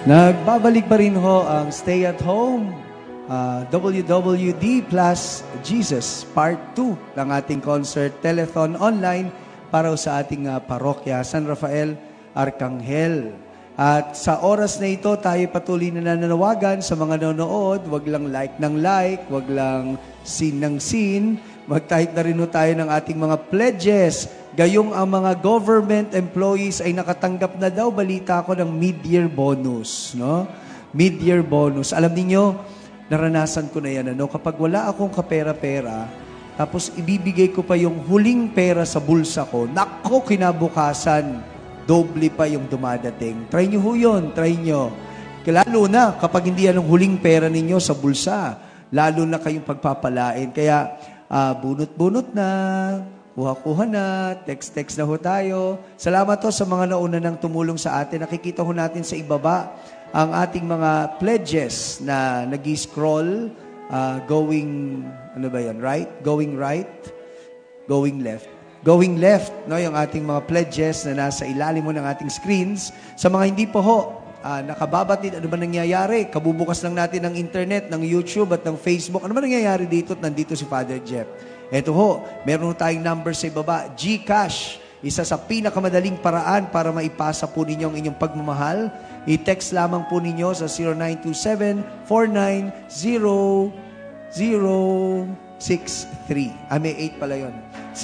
Nagbabalik pa rin ho ang Stay at Home, WWD plus Jesus Part 2 ng ating concert telethon online para sa ating parokya San Rafael Arcangel. At sa oras na ito, tayo patuloy na nananawagan sa mga nanonood. Wag lang like ng like, wag lang scene ng scene. Mag-type na rin tayo ng ating mga pledges. Gayong ang mga government employees ay nakatanggap na daw, balita ko, ng mid-year bonus. No? Mid-year bonus. Alam niyo, naranasan ko na yan. Ano? Kapag wala akong kapera-pera, tapos ibibigay ko pa yung huling pera sa bulsa ko, nako, kinabukasan, doble pa yung dumadating. Try nyo ho yun, try nyo. Lalo na kapag hindi yan ang huling pera ninyo sa bulsa, lalo na kayong pagpapalain. Kaya, bunot-bunot na, kuha-kuha na, text-text na ho tayo. Salamat ho sa mga nauna nang tumulong sa atin. Nakikita ho natin sa ibaba ang ating mga pledges na nag-scroll, going, ano ba yan, right? Going right, going left. Going left, no, yung ating mga pledges na nasa ilalim mo ng ating screens. Sa mga hindi po ho, nakababatid, ano ba nangyayari? Kabubukas lang natin ng internet, ng YouTube at ng Facebook. Ano ba nangyayari dito at nandito si Father Jeff? Eto ho, meron tayong number sa ibaba, GCash. Isa sa pinakamadaling paraan para maipasa po ninyo ang inyong pagmamahal. I-text lamang po ninyo sa 0927-490-0063. May 8 pala yun.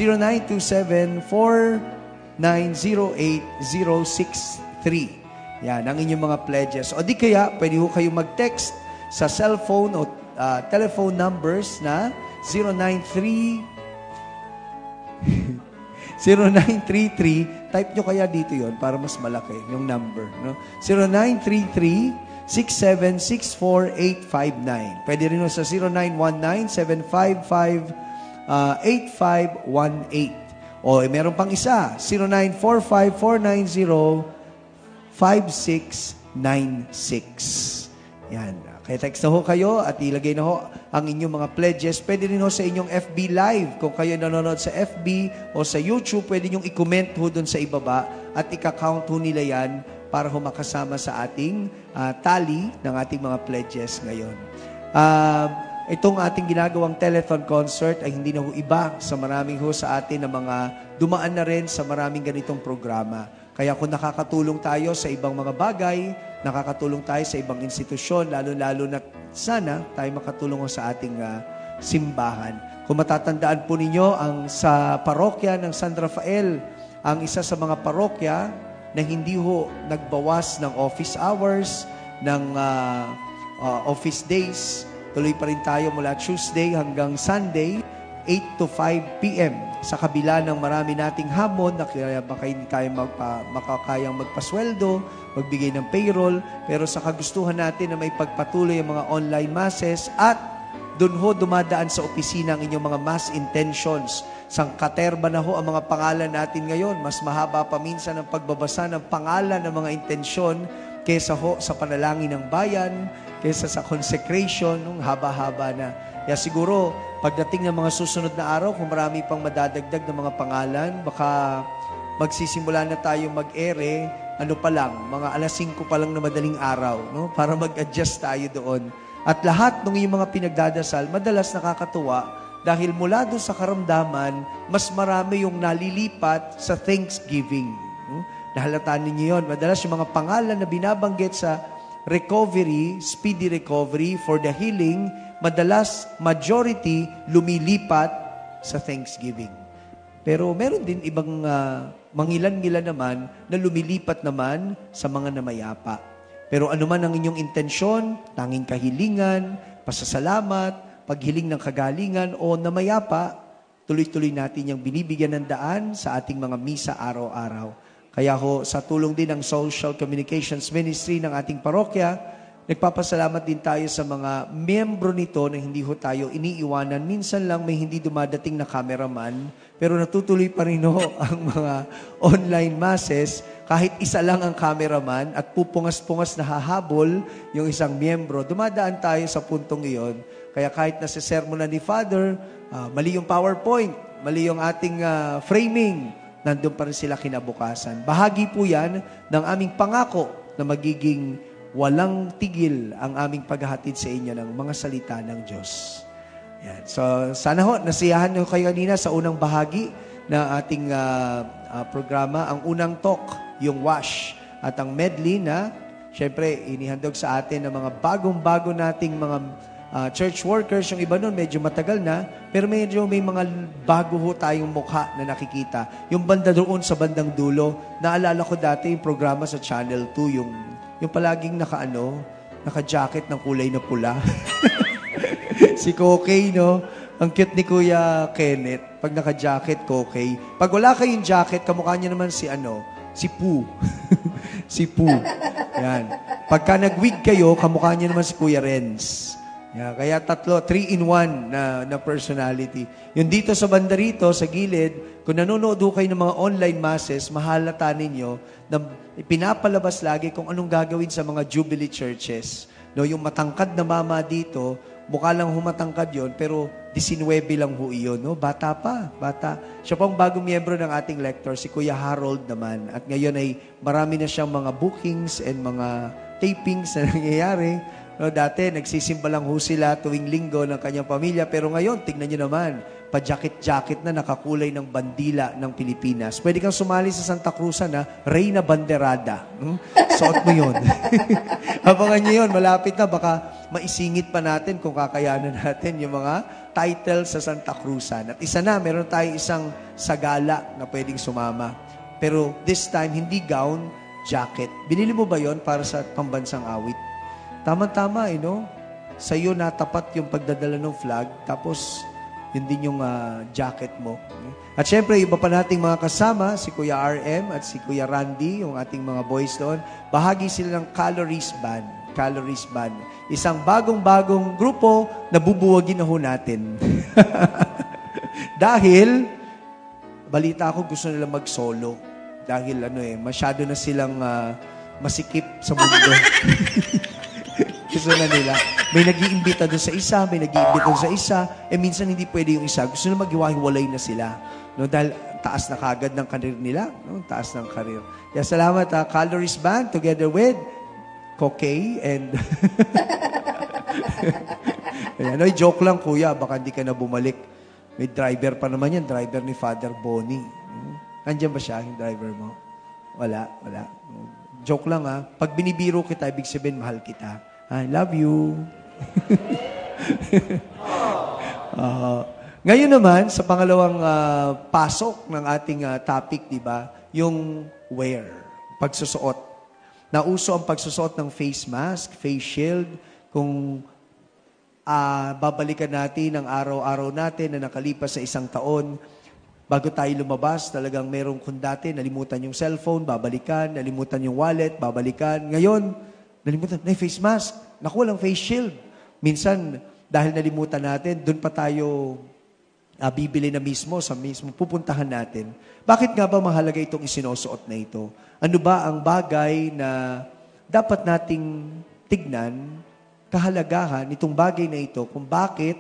0927-490-8063. Yan, ang inyong mga pledges. O di kaya, pwede ho kayo mag-text sa cellphone o telephone numbers na 0933, type nyo kaya dito yon para mas malaki yung number. No? 0933-6764859. Pwede rin sa 0919-755-8518. O meron pang isa, 0945-490-5696. Yan. Kaya text na ho kayo at ilagay na ho ang inyong mga pledges. Pwede rin ho sa inyong FB Live. Kung kayo nanonood sa FB o sa YouTube, pwede nyong i-comment ho doon sa ibaba at ika-count ho nila yan para ho makasama sa ating tally ng ating mga pledges ngayon. Itong ating ginagawang telethon concert ay hindi na ho iba sa maraming ho sa atin na mga dumaan na rin sa maraming ganitong programa. Kaya kung nakakatulong tayo sa ibang mga bagay, nakakatulong tayo sa ibang institusyon, lalo-lalo na sana tayo makatulong sa ating simbahan. Kung matatandaan po ninyo, ang sa parokya ng San Rafael, ang isa sa mga parokya na hindi ho nagbawas ng office hours, ng office days. Tuloy pa rin tayo mula Tuesday hanggang Sunday, 8 to 5 p.m. Sa kabila ng marami nating hamon na kaya baka hindi tayo makakayang magpasweldo, magbigay ng payroll, pero sa kagustuhan natin na may pagpatuloy ang mga online masses at doon ho dumadaan sa opisina ang inyong mga mass intentions. Sangkaterba na ho ang mga pangalan natin ngayon. Mas mahaba pa minsan ang pagbabasa ng pangalan ng mga intensyon kaysa ho sa panalangin ng bayan, kaysa sa consecration, nung haba-haba na. Kaya siguro, pagdating ng mga susunod na araw, kung marami pang madadagdag ng mga pangalan, baka magsisimula na tayo mag-ere, ano pa lang, mga alas 5 pa lang na madaling araw, no? Para mag-adjust tayo doon. At lahat ng iyong mga pinagdadasal, madalas nakakatuwa, dahil mula doon sa karamdaman, mas marami yung nalilipat sa Thanksgiving. No? Nahalataan ninyo yun. Madalas yung mga pangalan na binabanggit sa recovery, speedy recovery for the healing, madalas, majority, lumilipat sa Thanksgiving. Pero meron din ibang mangilan-ngilan naman na lumilipat naman sa mga namayapa. Pero anuman ang inyong intensyon, tanging kahilingan, pasasalamat, paghiling ng kagalingan o namayapa, tuloy-tuloy natin yung binibigyan ng daan sa ating mga misa araw-araw. Kaya ho, sa tulong din ng Social Communications Ministry ng ating parokya, nagpapasalamat din tayo sa mga miyembro nito na hindi ho tayo iniiwanan. Minsan lang may hindi dumadating na cameraman, pero natutuloy pa rin ho ang mga online masses. Kahit isa lang ang cameraman at pupungas-pungas na hahabol yung isang miyembro, dumadaan tayo sa puntong iyon. Kaya kahit nasa sermon na ni Father, mali yung PowerPoint, mali yung ating framing, nandun pa rin sila kinabukasan. Bahagi po yan ng aming pangako na magiging walang tigil ang aming paghahatid sa inyo ng mga salita ng Diyos. Yan. So, sana ho, nasiyahan nyo kayo kanina sa unang bahagi ng ating programa. Ang unang talk, yung wash, at ang medley na, syempre, inihandog sa atin ng mga bagong-bago nating mga church workers. Yung iba nun, medyo matagal na, pero medyo may mga bago ho tayong mukha na nakikita. Yung banda doon sa bandang dulo, naalala ko dati yung programa sa Channel 2, yung palaging naka-jacket ng kulay na pula. Si Kokey, no? Ang cute ni Kuya Kenneth. Pag naka-jacket, Kokey. Pag wala kayong jacket, kamukha niya naman si Pooh. Si Pooh. Yan. Pagka nag-wig kayo, kamukha niya naman si Kuya Renz. Yan. Kaya 3-in-1 na personality. Yung dito sa banda rito, sa gilid, kung nanonood kayo ng mga online masses, mahalata ninyo na pinapalabas lagi kung anong gagawin sa mga Jubilee churches. No, yung matangkad na mama dito, mukha lang humatangkad yon, pero 19 lang ho iyon, no? Bata pa, bata. Siya pong bagong miyembro ng ating lector, si Kuya Harold naman. At ngayon ay marami na siyang mga bookings and mga tapings na nangyayari. No, dati, nagsisimba lang ho sila tuwing linggo ng kanyang pamilya. Pero ngayon, tignan nyo naman, pa-jacket-jacket na nakakulay ng bandila ng Pilipinas. Pwede kang sumali sa Santa Cruz na Reyna Banderada. Suot mo yun. Abangan nyo yun, malapit na. Baka maisingit pa natin kung kakayanan natin yung mga titles sa Santa Cruzan. At isa na, meron tayo isang sagala na pwedeng sumama. Pero this time, hindi gown, jacket. Binili mo ba yon para sa pambansang awit? Tama-tama, no? Sa iyo natapat yung pagdadala ng flag, tapos yun din yung jacket mo. At syempre, iba pa nating mga kasama, si Kuya RM at si Kuya Randy, yung ating mga boys doon, bahagi sila ng Calories Band. Calories Band. Isang bagong-bagong grupo na bubuwagin na ho natin. Dahil, balita ko gusto nila mag-solo. Dahil masyado na silang masikip sa mundo. Gusto na nila. May nag-iimbita doon sa isa, may nag-iimbita doon sa isa, minsan hindi pwede yung isa. Gusto na maghiwa-hiwalay na sila. No, dahil taas na kagad ng karir nila. No? Taas ng karir. Kaya salamat, Calories Band, together with Kokey and... Ayan, joke lang, kuya. Baka hindi ka na bumalik. May driver pa naman yan. Driver ni Father Bonnie. Nandiyan ba siya, yung driver mo? Wala. Joke lang, ha. Pag binibiro kita, ibig sabihin, mahal kita. I love you. Ngayon naman, sa pangalawang pasok ng ating topic, di ba? Yung wear, pagsusuot. Nauso ang pagsusuot ng face mask, face shield, kung babalikan natin ang araw-araw natin na nakalipas sa isang taon, bago tayo lumabas, talagang merong kung dati, nalimutan yung cellphone, babalikan, nalimutan yung wallet, babalikan. Ngayon, nalimutan, na face mask. Naku, walang face shield. Minsan, dahil nalimutan natin, doon pa tayo bibili na mismo, sa mismo pupuntahan natin. Bakit nga ba mahalaga itong isinusuot na ito? Ano ba ang bagay na dapat nating tignan, kahalagahan nitong bagay na ito, kung bakit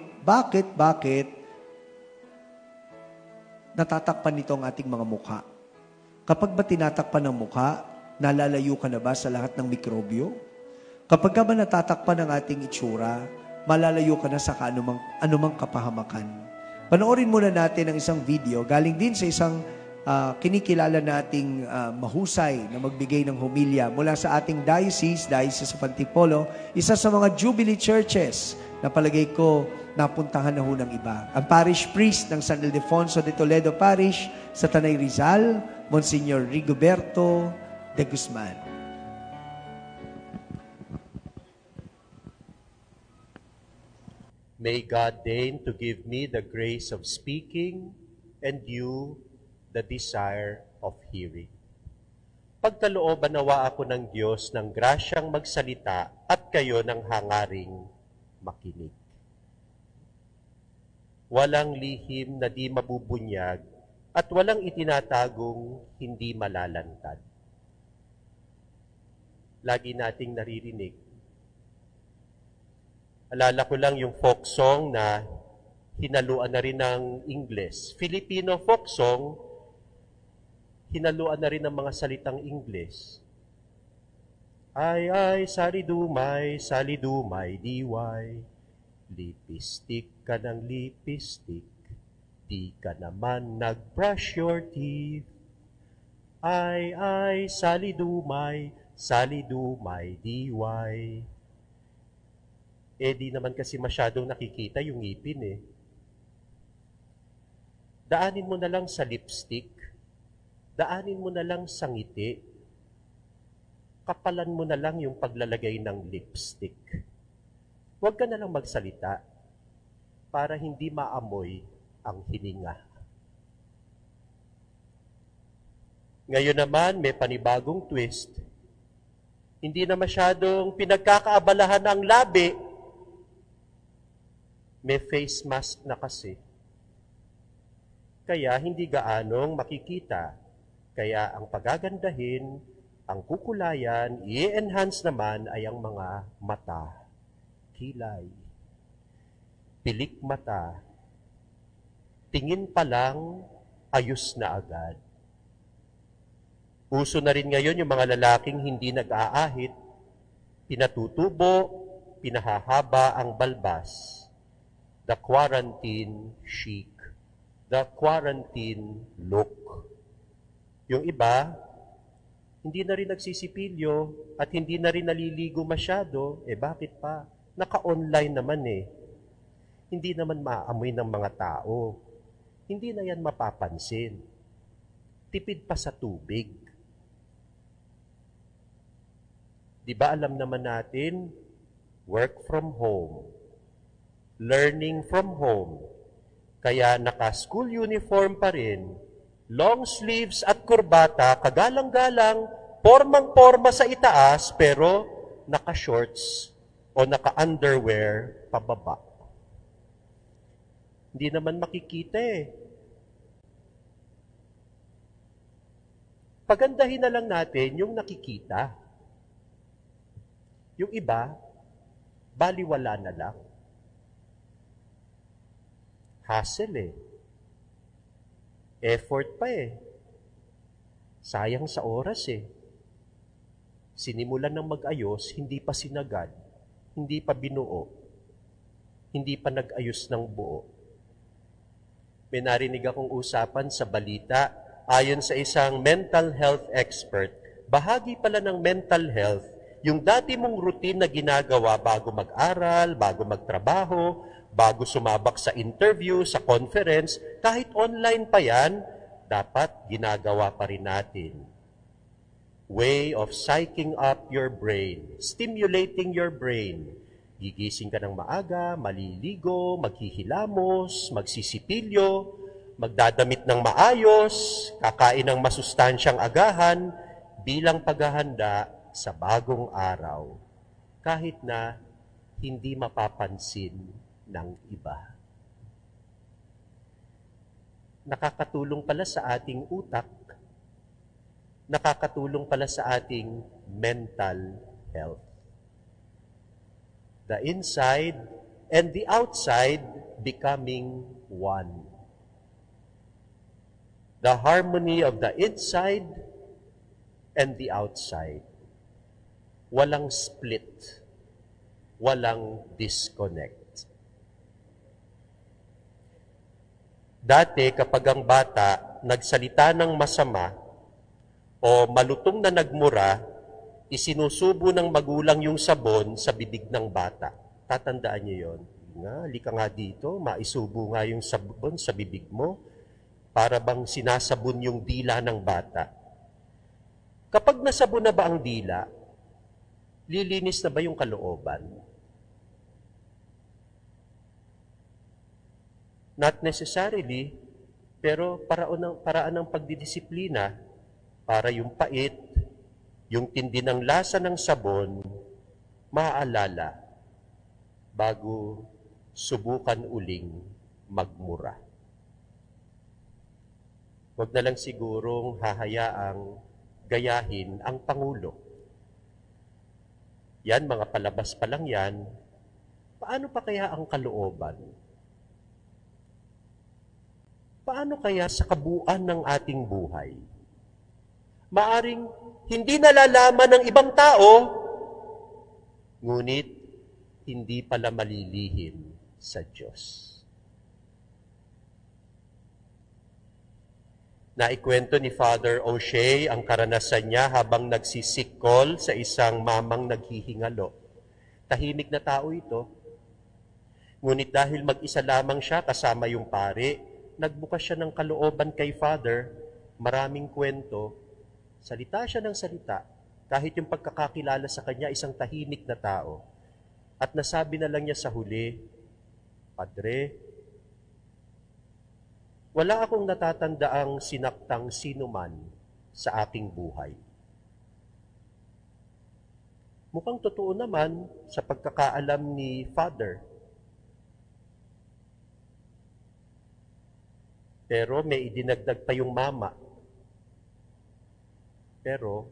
natatakpan nito ang ating mga mukha? Kapag ba tinatakpan ng mukha, nalalayo ka na ba sa lahat ng mikrobyo? Kapag ka ba natatakpan ang ating itsura, malalayo ka na sa anumang kapahamakan. Panoorin muna natin ang isang video, galing din sa isang kinikilala nating mahusay na magbigay ng homilya mula sa ating Diocese of Antipolo, isa sa mga Jubilee churches na palagay ko napuntahan na ho ng iba. Ang parish priest ng San Ildefonso de Toledo Parish sa Tanay Rizal, Monsignor Rigoberto de Guzman. May God deign to give me the grace of speaking and you the desire of hearing. Pagkalooban nawa ako ng Diyos ng grasyang magsalita at kayo ng hangaring makinig. Walang lihim na di mabubunyag at walang itinatagong hindi malalantad. Lagi nating naririnig. Alala ko lang yung folk song na hinaluan na rin ng Ingles. Filipino folk song, hinaluan na rin ng mga salitang Ingles. Ay, salidumay, diway. Lipistik ka ng lipistik, di ka naman nag-brush your teeth. Ay, salidumay, diway. Di naman kasi masyadong nakikita yung ngipin eh. Daanin mo na lang sa lipstick, daanin mo na lang sa ngiti, kapalan mo na lang yung paglalagay ng lipstick. Huwag ka na lang magsalita para hindi maamoy ang hininga. Ngayon naman, may panibagong twist. Hindi na masyadong pinagkakaabalahan ang labi. May face mask na kasi. Kaya hindi gaanong makikita. Kaya ang pagagandahin, ang kukulayan, i-enhance naman ay ang mga mata, kilay, pilik mata, tingin pa lang, ayos na agad. Uso na rin ngayon yung mga lalaking hindi nag-aahit, pinatutubo, pinahahaba ang balbas. The quarantine chic, the quarantine look. Yung iba, hindi na rin nagsisipilyo at hindi na rin naliligo masyado. Bakit pa? Naka-online naman eh. Hindi naman maamoy ng mga tao. Hindi na yan mapapansin. Tipid pa sa tubig. Di ba alam naman natin, work from home, learning from home, kaya naka-school uniform pa rin, long sleeves at kurbata, kagalang-galang, formang-forma sa itaas, pero naka-shorts o naka-underwear pababa. Hindi naman makikita eh. Pagandahin na lang natin yung nakikita. Yung iba, baliwala na lang. Hassle eh. Effort pa eh. Sayang sa oras eh. Sinimulan ng mag-ayos, hindi pa sinagad, hindi pa binuo, hindi pa nag-ayos ng buo. May narinig akong usapan sa balita, ayon sa isang mental health expert, bahagi pala ng mental health, yung dati mong routine na ginagawa bago mag-aral, bago magtrabaho, bago sumabak sa interview, sa conference, kahit online pa yan, dapat ginagawa pa rin natin. Way of psyching up your brain, stimulating your brain. Gigising ka ng maaga, maliligo, maghihilamos, magsisipilyo, magdadamit ng maayos, kakain ng masustansyang agahan bilang paghahanda sa bagong araw, kahit na hindi mapapansin ng iba. Nakakatulong pala sa ating utak, nakakatulong pala sa ating mental health. The inside and the outside becoming one. The harmony of the inside and the outside. Walang split. Walang disconnect. Dati, kapag ang bata nagsalita ng masama o malutong na nagmura, isinusubo ng magulang yung sabon sa bibig ng bata. Tatandaan niyo yun. Halika nga dito, maisubo nga yung sabon sa bibig mo para bang sinasabon yung dila ng bata. Kapag nasabon na ba ang dila, lilinis na ba yung kalooban? Not necessarily, pero paraan ng pagdidisiplina para yung pait, yung tindi ng lasa ng sabon, maaalala bago subukan uling magmura. Huwag na lang sigurong hahayaang gayahin ang Pangulo. Yan, mga palabas pa lang yan. Paano pa kaya ang kalooban? Paano kaya sa kabuuan ng ating buhay? Maaring hindi nalalaman ng ibang tao ngunit hindi pala malilihim sa Diyos. Naikwento ni Father O'Shea ang karanasan niya habang nagsisikol sa isang mamang naghihingalo. Tahimik na tao ito. Ngunit dahil mag-isa lamang siya kasama yung pare, nagbukas siya ng kalooban kay Father, maraming kwento, salita siya ng salita, kahit yung pagkakakilala sa kanya isang tahimik na tao. At nasabi na lang niya sa huli, Padre, wala akong natatandaang sinaktang sinuman sa aking buhay. Mukhang totoo naman sa pagkakaalam ni Father. Pero may idinagdag pa yung mama. Pero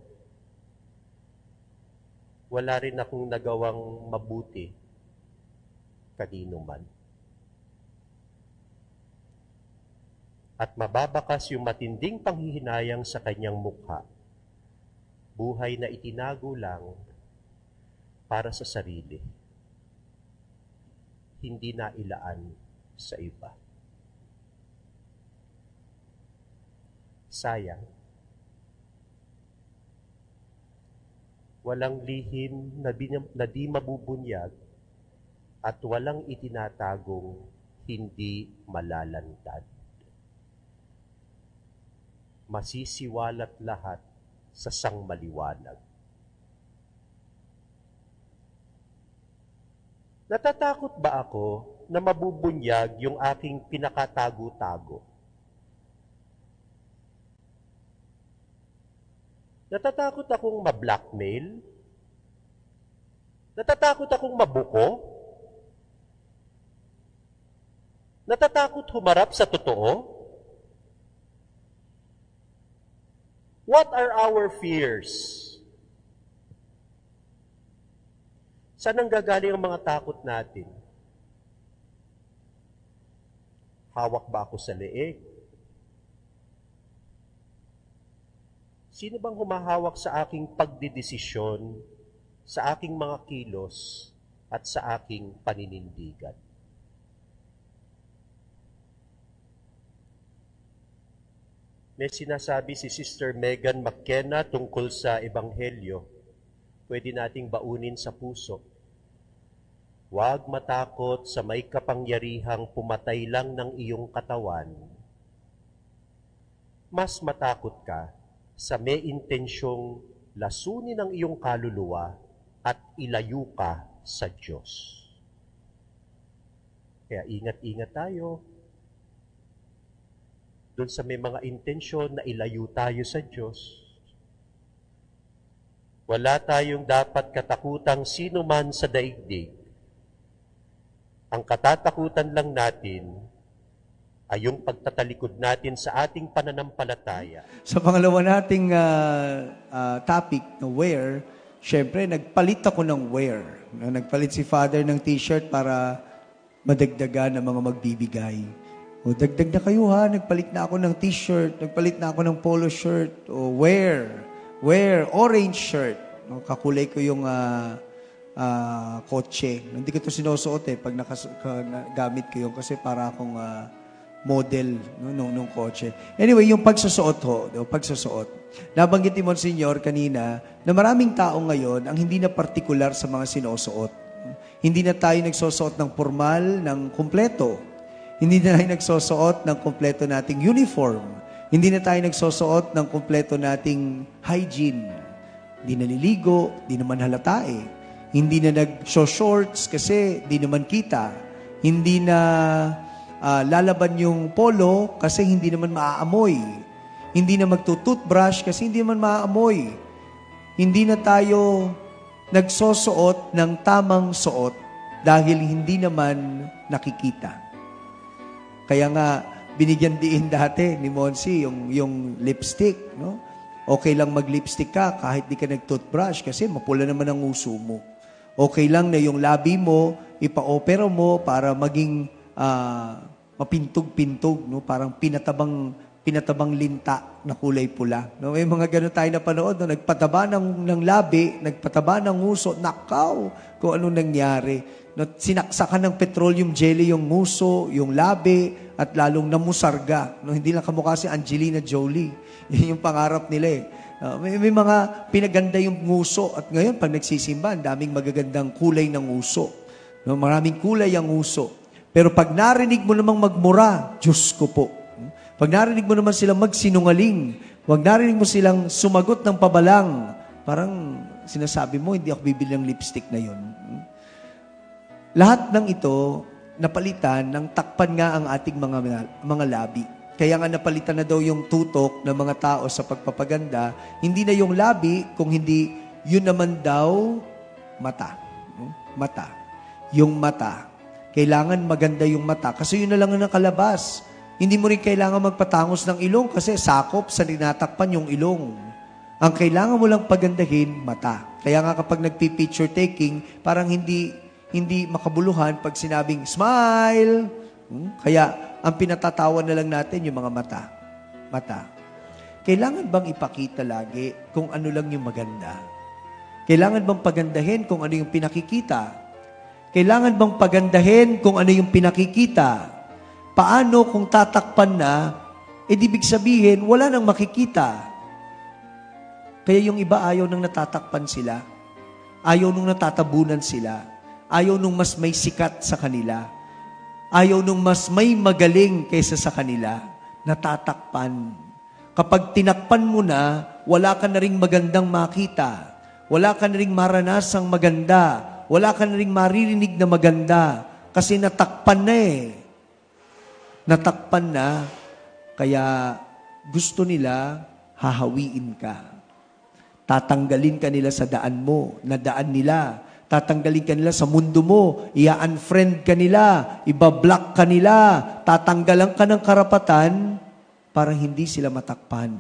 wala rin akong nagawang mabuti kanino man. At mababakas yung matinding panghihinayang sa kanyang mukha. Buhay na itinago lang para sa sarili. Hindi na ilaan sa iba. Sayang. Walang lihim na di mabubunyag at walang itinatagong hindi malalantad. Masisiwalat lahat sa sangmaliwanag. Natatakot ba ako na mabubunyag yung aking pinakatago-tago? Natatakot akong ma-blackmail? Natatakot akong mabuko? Natatakot humarap sa totoo? What are our fears? Saan nanggagaling ang mga takot natin? Hawak ba ako sa leeg? Sino bang humahawak sa aking pagdidesisyon, sa aking mga kilos, at sa aking paninindigan? May sinasabi si Sister Megan McKenna tungkol sa Ebanghelyo. Pwede nating baunin sa puso. Huwag matakot sa may kapangyarihang pumatay lang ng iyong katawan. Mas matakot ka sa may intensyong lasunin ang iyong kaluluwa at ilayo ka sa Diyos. Kaya ingat-ingat tayo. Doon sa may mga intensyon na ilayo tayo sa Diyos. Wala tayong dapat katakutang sino man sa daigdig. Ang katatakutan lang natin ay yung pagtatalikod natin sa ating pananampalataya. Sa pangalawa nating topic na where, syempre nagpalit ako ng where. Nagpalit si Father ng t-shirt para madagdagan ng mga magbibigay. O dagdag na kayo ha, nagpalit na ako ng t-shirt, nagpalit na ako ng polo shirt, o wear, orange shirt. No, kakulay ko yung kotse. Hindi ko ito sinusuot pag gamit ko yun kasi para akong model nung kotse. Anyway, yung pagsusuot pagsusuot. Nabanggit ni Monsignor kanina na maraming tao ngayon ang hindi na partikular sa mga sinusuot. Hindi na tayo nagsusuot ng formal, ng kumpleto. Hindi na tayo nagsusuot ng kumpleto nating uniform. Hindi na tayo nagsusuot ng kumpleto nating hygiene. Hindi naliligo, di naman halata Hindi na nag-shorts kasi di naman kita. Hindi na lalaban yung polo kasi hindi naman maaamoy. Hindi na magtututbrush kasi hindi naman maaamoy. Hindi na tayo nagsusuot ng tamang suot dahil hindi naman nakikita. Kaya nga, binigyan diin dati ni Monsi yung lipstick, no? Okay lang mag-lipstick ka kahit di ka nag-toothbrush kasi mapula naman ang uso mo. Okay lang na yung labi mo, ipa-opera mo para maging mapintog-pintog, no? Parang pinatabang linta na kulay pula. No, may mga ganun tayo na panood, no? Nagpataba ng labi, nagpataba ng nguso, nakaw, kung anong nangyari. No, sinaksakan ng petroleum jelly yung nguso, yung labi, at lalong namusarga. No, hindi lang kamukha si Angelina Jolie. Yun yung pangarap nila eh. May mga pinaganda yung nguso, at ngayon pag nagsisimba, ang daming magagandang kulay ng nguso. No, maraming kulay ang nguso. Pero pag narinig mo namang magmura, Diyos ko po. Pag narinig mo naman silang magsinungaling, wag narinig mo silang sumagot ng pabalang, parang sinasabi mo, hindi ako bibili ng lipstick na yun. Lahat ng ito, napalitan ng takpan nga ang ating mga labi. Kaya nga napalitan na daw yung tutok ng mga tao sa pagpapaganda, hindi na yung labi, kung hindi, yun naman daw, mata. Mata. Yung mata. Kailangan maganda yung mata, kasi yun na lang ang nakalabas. Hindi mo rin kailangan magpatangos ng ilong kasi sakop sa tinatakpan yung ilong. Ang kailangan mo lang pagandahin, mata. Kaya nga kapag nagpi-picture taking, parang hindi makabuluhan pag sinabing, smile! Kaya ang pinatatawa na lang natin yung mga mata. Mata. Kailangan bang ipakita lagi kung ano lang yung maganda? Kailangan bang pagandahin kung ano yung pinakikita? Kailangan bang pagandahin kung ano yung pinakikita? Paano kung tatakpan na, ibig sabihin, wala nang makikita. Kaya yung iba ayaw nang natatakpan sila. Ayaw nung natatabunan sila. Ayaw nung mas may sikat sa kanila. Ayaw nung mas may magaling kaysa sa kanila. Natatakpan. Kapag tinakpan mo na, wala ka na ring magandang makita. Wala ka na ring maranasang maganda. Wala ka na ring maririnig na maganda. Kasi natakpan na eh. Natakpan na, kaya gusto nila hahawiin ka. Tatanggalin ka nila sa daan mo, na daan nila. Tatanggalin ka nila sa mundo mo, i-unfriend ka nila, ibablock ka nila, tatanggalan ka ng karapatan para hindi sila matakpan.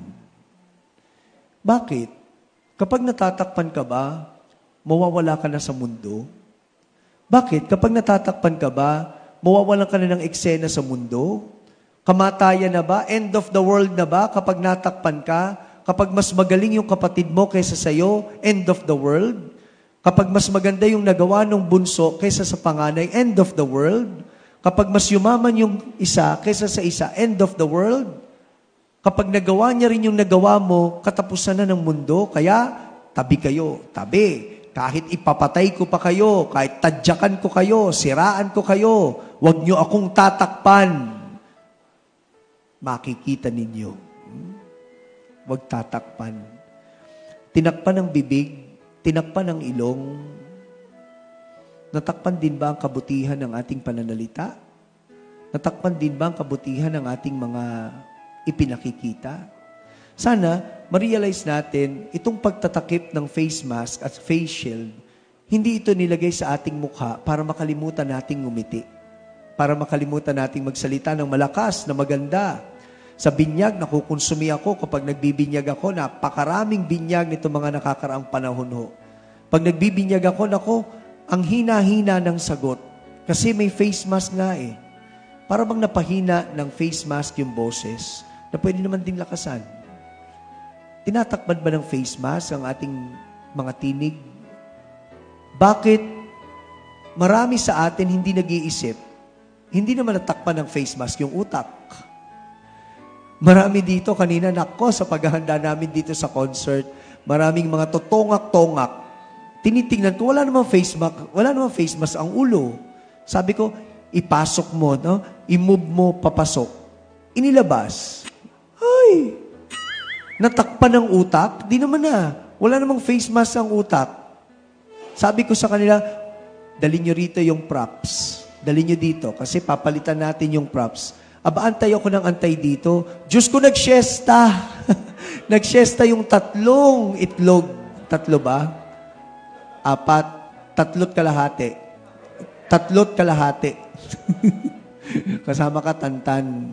Bakit? Kapag natatakpan ka ba, mawawala ka na sa mundo? Bakit? Kapag natatakpan ka ba, mawawalan ka na ng eksena sa mundo? Kamatayan na ba? End of the world na ba kapag natakpan ka? Kapag mas magaling yung kapatid mo kaysa sa'yo, end of the world? Kapag mas maganda yung nagawa ng bunso kaysa sa panganay, end of the world? Kapag mas yumaman yung isa kaysa sa isa, end of the world? Kapag nagawa niya rin yung nagawa mo, katapusan na ng mundo, kaya tabi kayo, tabi. Kahit ipapatay ko pa kayo, kahit tadyakan ko kayo, siraan ko kayo, huwag nyo akong tatakpan. Makikita ninyo. Huwag tatakpan. Tinakpan ng bibig, tinakpan ng ilong. Natakpan din ba ang kabutihan ng ating pananalita? Natakpan din ba ang kabutihan ng ating mga ipinakikita? Sana, ma-realize natin, itong pagtatakip ng face mask at face shield, hindi ito nilagay sa ating mukha para makalimutan nating ngumiti. Para makalimutan nating magsalita ng malakas, na maganda. Sa binyag, nakukonsumi ako kapag nagbibinyag ako, napakaraming binyag nito mga nakakaraang panahon ho. Pag nagbibinyag ako, ang hina-hina ng sagot. Kasi may face mask nga eh. Para bang napahina ng face mask yung boses, na pwede naman din lakasan. Tinatakpan ba ng face mask ang ating mga tinig? Bakit marami sa atin hindi nag-iisip? Hindi naman natakpan ng face mask yung utak. Marami dito, kanina nako sa paghahanda namin dito sa concert, maraming mga totongak-tongak. Tinitingnan ko, wala namang face mask ang ulo. Sabi ko, ipasok mo, no? I-move mo, papasok. Inilabas. Ay! Natakpan ng utak? Di naman na. Wala namang face mask ang utak. Sabi ko sa kanila, dalhin nyo rito yung props. Dalhin nyo dito kasi papalitan natin yung props. Aba, antay ako ng antay dito. Diyos ko, nagsyesta. Nagsyesta yung 3 itlog. 3 ba? 4. 3 kalahati. 3 kalahati. Kasama ka, Tantan.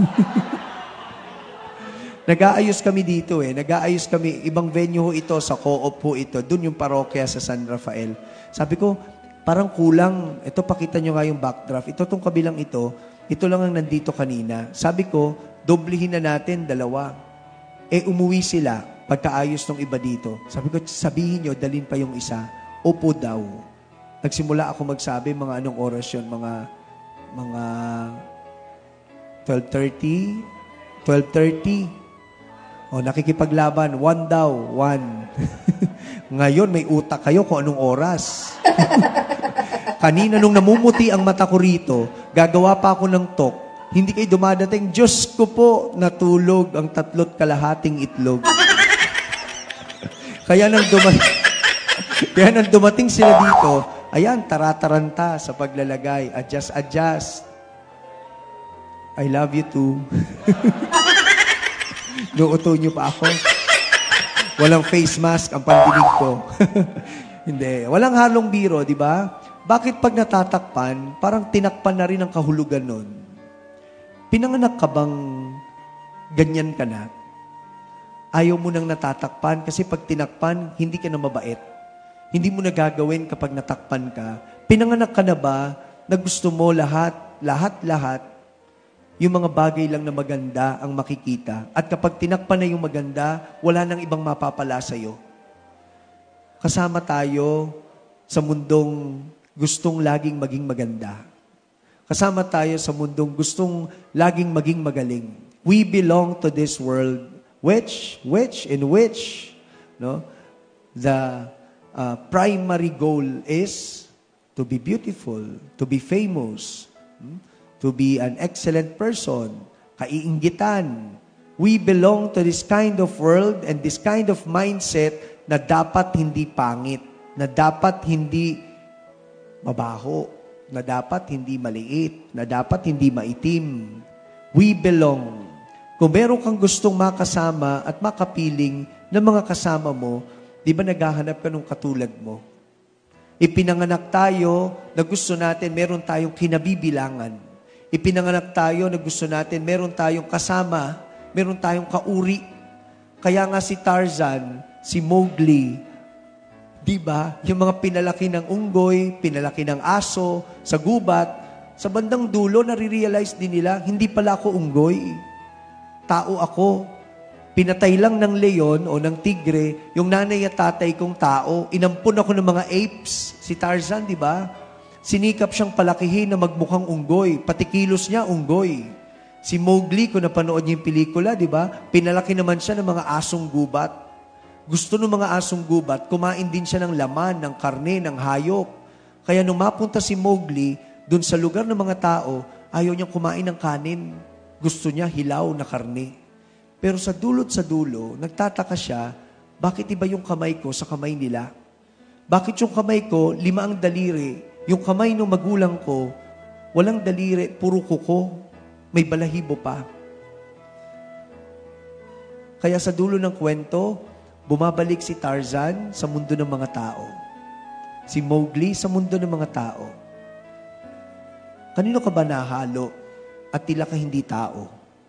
Nag-aayos kami dito eh. Nag-aayos kami. Ibang venue ho ito, sa co-op ho ito. Doon yung parokya sa San Rafael. Sabi ko, parang kulang. Ito, pakita nyo nga yung backdraft. Ito, tong kabilang ito lang ang nandito kanina. Sabi ko, Doblihin na natin, 2. Umuwi sila, pagkaayos ng iba dito. Sabi ko, sabihin nyo, dalhin pa yung isa. Opo daw. Nagsimula ako magsabi, mga anong oras yun? Mga 12:30? 12:30. Nakikipaglaban. 1 daw. 1. Ngayon, may utak kayo kung anong oras. Kanina nung namumuti ang mata ko rito, gagawa pa ako ng talk. Hindi kayo dumadating. Diyos ko po, natulog ang 3.5 itlog. Kaya nang dumating sila dito, ayan, tarataranta sa paglalagay. Adjust. I love you too. Nuuto niyo pa ako. Walang face mask ang pandinig ko. Hindi. Walang halong biro, di ba? Bakit pag natatakpan, parang tinakpan na rin ang kahulugan nun? Pinanganak ka bang ganyan ka na? Ayaw mo nang natatakpan kasi pag tinakpan, hindi ka na mabait. Hindi mo na gagawin kapag natakpan ka. Pinanganak ka na ba na gusto mo lahat, yung mga bagay lang na maganda ang makikita. At kapag tinakpan na yung maganda, wala nang ibang mapapala sa'yo. Kasama tayo sa mundong gustong laging maging maganda. Kasama tayo sa mundong gustong laging maging magaling. We belong to this world in which the primary goal is to be beautiful, to be famous, to be an excellent person, kaiinggitan. We belong to this kind of world and this kind of mindset na dapat hindi pangit, na dapat hindi mabaho, na dapat hindi maliit, na dapat hindi maitim. We belong. Kung meron kang gustong makasama at makapiling ng mga kasama mo, di ba naghahanap ka ng katulad mo? Ipinanganak tayo na gusto natin meron tayong kinabibilangan. Ipinanganak tayo na gusto natin meron tayong kasama, meron tayong kauri. Kaya nga si Tarzan, si Mowgli, di ba? Yung mga pinalaki ng unggoy, pinalaki ng aso, sa gubat, sa bandang dulo, nare-realize din nila, hindi pala ako unggoy. Tao ako. Pinatay lang ng leon o ng tigre, yung nanay at tatay kong tao. Inampun ako ng mga apes. Si Tarzan, di ba? Sinikap siyang palakihin na magmukhang unggoy. Pati kilos niya, unggoy. Si Mowgli, kung napanood niyo yung pelikula, di ba? Pinalaki naman siya ng mga asong gubat. Gusto ng mga asong gubat, kumain din siya ng laman, ng karne, ng hayop. Kaya nung mapunta si Mowgli, dun sa lugar ng mga tao, ayaw niyang kumain ng kanin. Gusto niya hilaw na karne. Pero sa dulo, nagtataka siya, bakit iba yung kamay ko sa kamay nila? Bakit yung kamay ko, 5 ang daliri? Yung kamay ng magulang ko, walang daliri, puro kuko. May balahibo pa. Kaya sa dulo ng kwento, bumabalik si Tarzan sa mundo ng mga tao. Si Mowgli sa mundo ng mga tao. Kanino ka ba nahalo at tila ka hindi tao?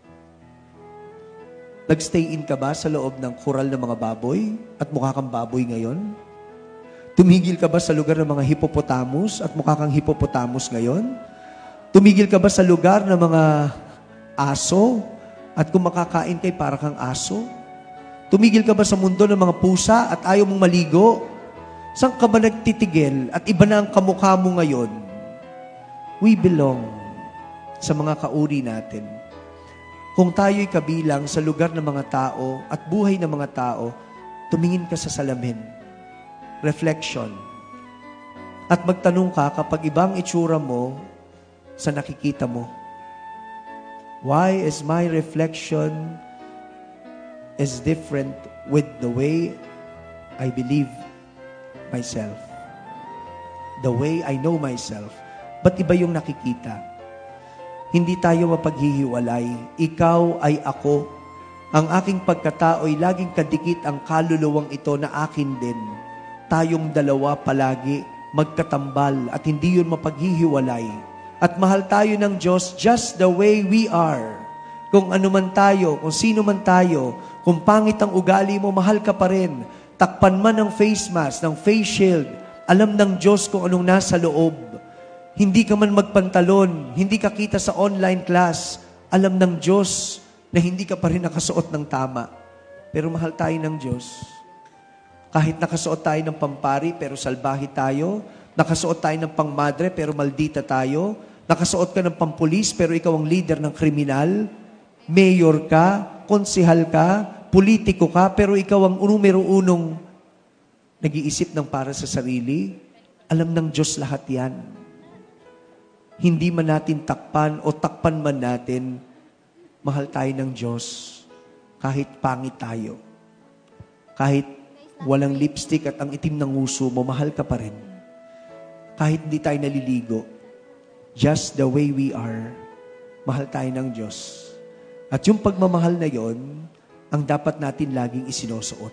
Nagstay in ka ba sa loob ng kural ng mga baboy at mukha kang baboy ngayon? Tumigil ka ba sa lugar ng mga hippopotamus at mukha kang hippopotamus ngayon? Tumigil ka ba sa lugar ng mga aso at kung makakain kay para kang aso? Tumigil ka ba sa mundo ng mga pusa at ayaw mong maligo? Saan ka ba nagtitigil at iba na ang kamukha mo ngayon? We belong sa mga kauri natin. Kung tayo'y kabilang sa lugar ng mga tao at buhay ng mga tao, tumingin ka sa salamin. Reflection. At magtanong ka kapag ibang itsura mo sa nakikita mo. Why is my reflection is different with the way I believe myself? The way I know myself. Ba't iba yung nakikita? Hindi tayo mapaghihiwalay. Ikaw ay ako. Ang aking pagkatao'y laging kadikit ang kaluluwang ito na akin din. Tayong dalawa palagi magkatambal at hindi yun mapaghihiwalay. At mahal tayo ng Diyos just the way we are. Kung ano man tayo, kung sino man tayo, kung pangit ang ugali mo, mahal ka pa rin. Takpan man ng face mask, ng face shield, alam ng Diyos kung anong nasa loob. Hindi ka man magpantalon, hindi ka kita sa online class, alam ng Diyos na hindi ka pa rin nakasuot ng tama. Pero mahal tayo ng Diyos. Kahit nakasuot tayo ng pampari, pero salbahe tayo. Nakasuot tayo ng pangmadre, pero maldita tayo. Nakasuot ka ng pampulis, pero ikaw ang leader ng kriminal. Mayor ka, konsehal ka, politiko ka, pero ikaw ang numero unong nag-iisip ng para sa sarili. Alam ng Diyos lahat yan. Hindi man natin takpan o takpan man natin, mahal tayo ng Diyos. Kahit pangit tayo. Kahit walang lipstick at ang itim ng nguso mo, mahal ka pa rin. Kahit hindi tayo naliligo, just the way we are, mahal tayo ng Diyos. At yung pagmamahal na yon, ang dapat natin laging isinusuot.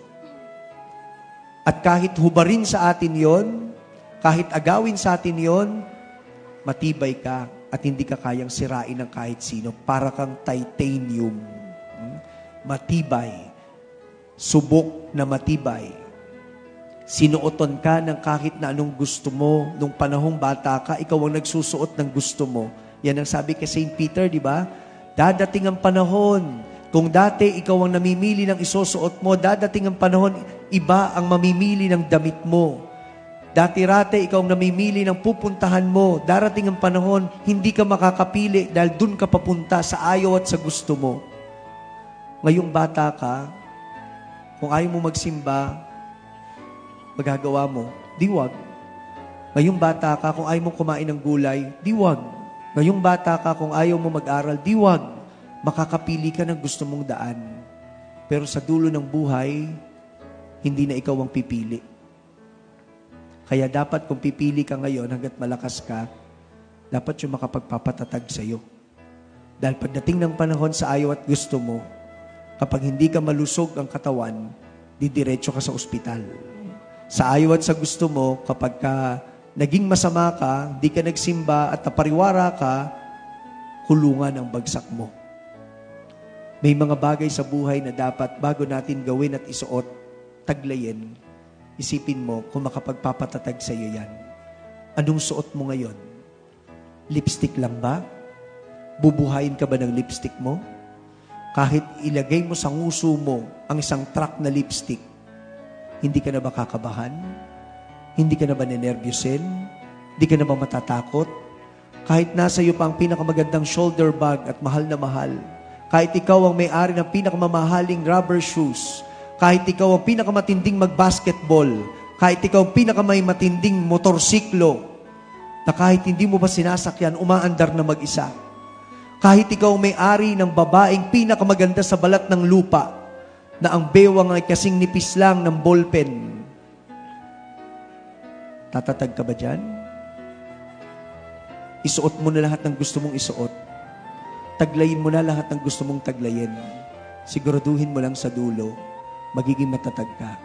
At kahit hubarin sa atin yon, kahit agawin sa atin yon, matibay ka at hindi ka kayang sirain ng kahit sino. Para kang titanium. Matibay. Subok na matibay. Sinuoton ka ng kahit na anong gusto mo. Nung panahong bata ka, ikaw ang nagsusuot ng gusto mo. Yan ang sabi kay St. Peter, di ba? Dadating ang panahon. Kung dati ikaw ang namimili ng isusuot mo, dadating ang panahon, iba ang mamimili ng damit mo. Dati-rate, ikaw ang namimili ng pupuntahan mo. Darating ang panahon, hindi ka makakapili dahil dun ka papunta sa ayaw at sa gusto mo. Ngayong bata ka, kung ayaw mo magsimba, magagawa mo, di wag. Ngayong bata ka, kung ayaw mo kumain ng gulay, di wag. Ngayong bata ka, kung ayaw mo mag-aral, di wag. Makakapili ka ng gusto mong daan. Pero sa dulo ng buhay, hindi na ikaw ang pipili. Kaya dapat kung pipili ka ngayon hanggat malakas ka, dapat yung makapagpapatatag sa iyo. Dahil pagdating ng panahon sa ayaw at gusto mo, kapag hindi ka malusog ang katawan, didiretso ka sa ospital. Sa ayaw at sa gusto mo, kapag ka naging masama ka, di ka nagsimba at napariwara ka, kulungan ang bagsak mo. May mga bagay sa buhay na dapat bago natin gawin at isuot, taglayin, isipin mo kung makapagpapatatag sa iyo yan. Anong suot mo ngayon? Lipstick lang ba? Bubuhayin ka ba ng lipstick mo? Kahit ilagay mo sa nguso mo ang isang truck na lipstick, hindi ka na ba kakabahan? Hindi ka na ba ninervyusin? Hindi ka na ba matatakot? Kahit nasa iyo pa ang pinakamagandang shoulder bag at mahal na mahal, kahit ikaw ang may-ari ng pinakamamahaling rubber shoes, kahit ikaw ang pinakamatinding mag-basketball, kahit ikaw ang pinakamatinding motorsiklo, na kahit hindi mo pa sinasakyan, umaandar na mag-isa. Kahit ikaw may-ari ng babaeng pinakamaganda sa balat ng lupa, na ang bewang ay kasing nipis lang ng ballpen. Tatatag ka ba dyan? Isuot mo na lahat ng gusto mong isuot. Taglayin mo na lahat ng gusto mong taglayin. Siguraduhin mo lang sa dulo, magiging matatag ka.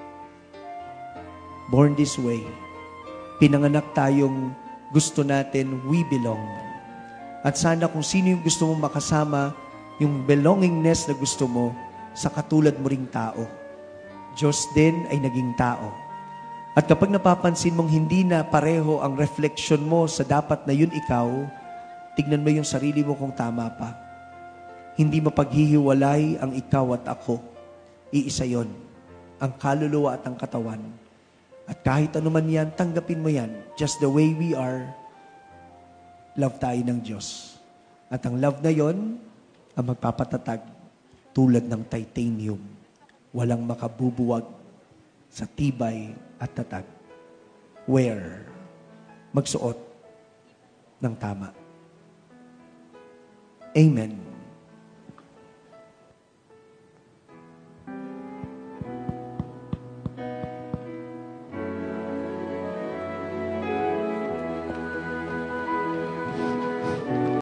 Born this way. Pinanganak tayong gusto natin, we belong. At sana kung sino yung gusto mong makasama, yung belongingness na gusto mo, sa katulad mo ring tao. Diyos din ay naging tao. At kapag napapansin mong hindi na pareho ang reflection mo sa dapat na yun ikaw, tignan mo yung sarili mo kung tama pa. Hindi mapaghihiwalay ang ikaw at ako. Iisa yon, ang kaluluwa at ang katawan. At kahit ano man yan, tanggapin mo yan. Just the way we are, love tayo ng Diyos. At ang love na yon, ang magpapatatag tulad ng titanium. Walang makabubuwag sa tibay at tatag. Where? Magsuot ng tama. Amen.